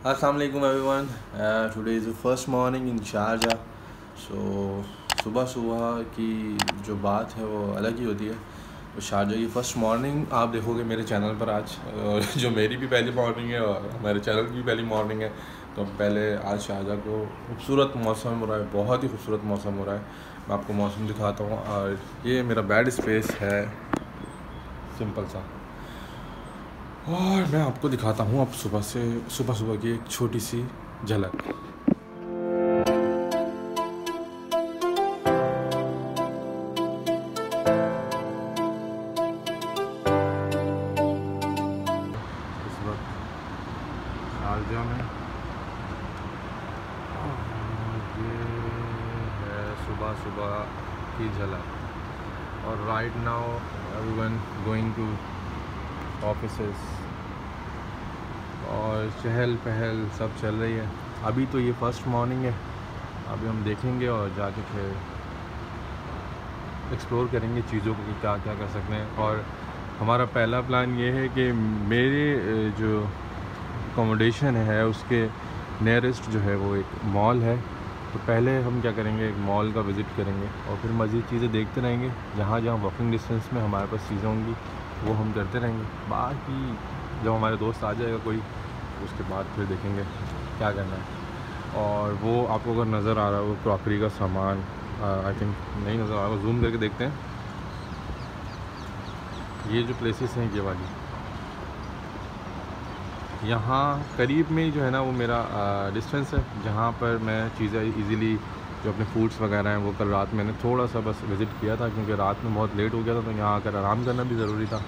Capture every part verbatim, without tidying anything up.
Assalamu alaikum everyone. Uh, today is the first morning in Sharjah. So सुबह सुबह की जो बात है वो अलग ही होती है। तो शारजा की फ़र्स्ट मॉर्निंग आप देखोगे मेरे चैनल पर आज, और जो मेरी भी पहली मॉर्निंग है और मेरे चैनल की भी पहली मॉर्निंग है। तो पहले आज शारजा को खूबसूरत मौसम हो रहा है, बहुत ही खूबसूरत मौसम हो रहा है। मैं आपको मौसम दिखाता हूँ। और ये मेरा बेड स्पेस है, सिंपल सा। और मैं आपको दिखाता हूँ अब सुबह से सुबह सुबह की एक छोटी सी झलक। इस वक्त शारजा में ये है सुबह सुबह की झलक। और right now everyone going to offices और चहल पहल सब चल रही है। अभी तो ये फ़र्स्ट मॉर्निंग है, अभी हम देखेंगे और जाके फिर एक्सप्लोर करेंगे चीज़ों को कि क्या क्या कर सकते हैं। और हमारा पहला प्लान ये है कि मेरे जो अकोमोडेशन है उसके नियरेस्ट जो है वो एक मॉल है। तो पहले हम क्या करेंगे, एक मॉल का विज़िट करेंगे और फिर मज़ीद चीज़ें देखते रहेंगे। जहाँ जहाँ वॉकिंग डिस्टेंस में हमारे पास चीज़ें होंगी वो हम करते रहेंगे। बाकी जब हमारे दोस्त आ जाएगा कोई, उसके बाद फिर देखेंगे क्या करना है। और वो आपको अगर नज़र आ रहा है वो क्रॉकरी का सामान, आई थिंक नहीं नज़र आ रहा, जूम करके देखते हैं। ये जो प्लेसेस हैं ये वाली, यहाँ करीब में ही जो है ना वो मेरा डिस्टेंस है, जहाँ पर मैं चीज़ें इजीली जो अपने फूड्स वगैरह हैं वो कल रात मैंने थोड़ा सा बस विज़िट किया था, क्योंकि रात में बहुत लेट हो गया था। तो यहाँ आकर आराम करना भी ज़रूरी था।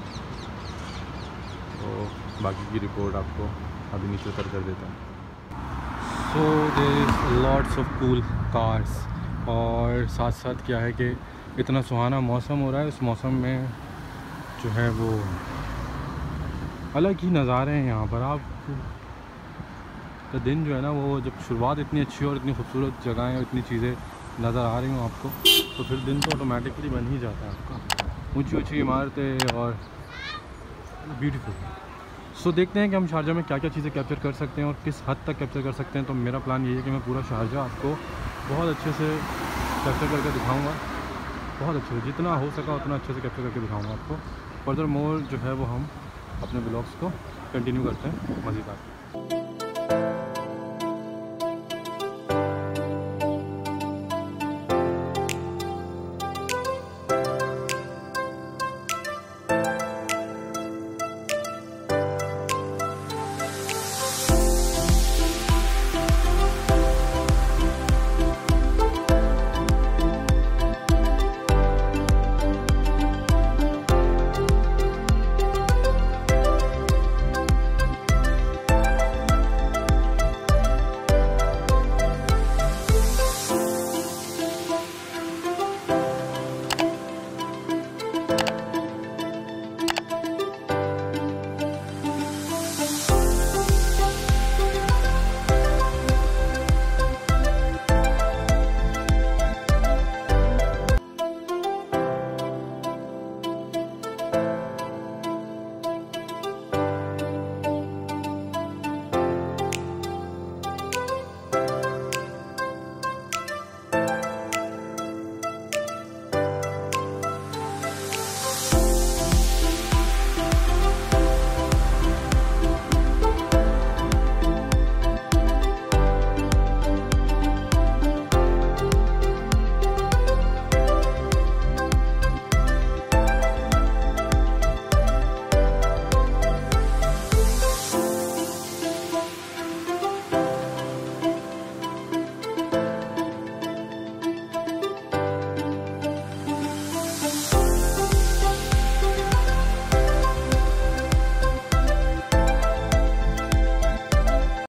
तो बाकी की रिपोर्ट आपको अभी नीचे उतर कर देता हूँ। So there is lots of cool cars, और साथ साथ क्या है कि इतना सुहाना मौसम हो रहा है। इस मौसम में जो है वो अलग ही नज़ारे हैं यहाँ पर। आप का दिन जो है ना वो जब शुरुआत इतनी अच्छी और इतनी खूबसूरत जगहें और इतनी चीज़ें नज़र आ रही हूँ आपको, तो फिर दिन तो ऑटोमेटिकली बन ही जाता है आपका। ऊंची ऊंची इमारतें और ब्यूटीफुल। सो देखते हैं कि हम शारजा में क्या क्या चीज़ें कैप्चर कर सकते हैं और किस हद तक कैप्चर कर सकते हैं। तो मेरा प्लान ये है कि मैं पूरा शारजा आपको बहुत अच्छे से कैप्चर करके दिखाऊँगा, बहुत अच्छे से, जितना हो सका उतना अच्छे से कैप्चर करके दिखाऊँगा आपको। फर्दर मोर जो है वो हम अपने ब्लॉग्स को कंटिन्यू करते हैं मज़ीदार।